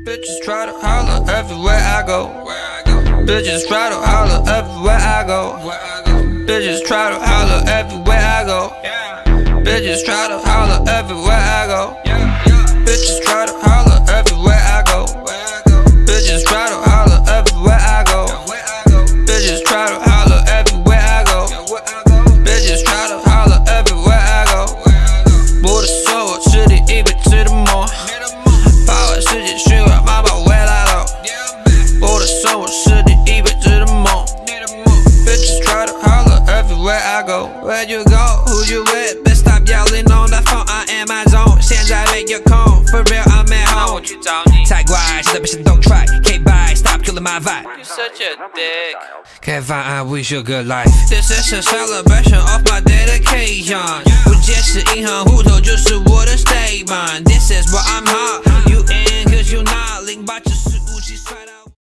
Bitches try to holler everywhere I go. Bitches try to holler everywhere I go. Bitches try to holler everywhere I go. Bitches try to holler everywhere I go. Bitches try to holler everywhere I go. Bitches try to holler everywhere I go. Bitches try to holler everywhere I go. Bitches try to holler everywhere I go. Både sover til det evigt til det mor. Power til det syge, mamma well I know. Både sover til det evigt til det mor. Bitches try to holler everywhere I go. Where you go? Who you with? Bitch stop yelling on the phone, I am my zone. 现在 make your call, for real I'm at home. 太乖，现在别想 don't try. Can't buy, stop killing my vibe. You such a dick. Can't find, I wish you good life. This is a celebration of my dedication. 不解释银行户头就是我的 statement. This is what I'm hot. You in 'cause you not 08只是武器帅到。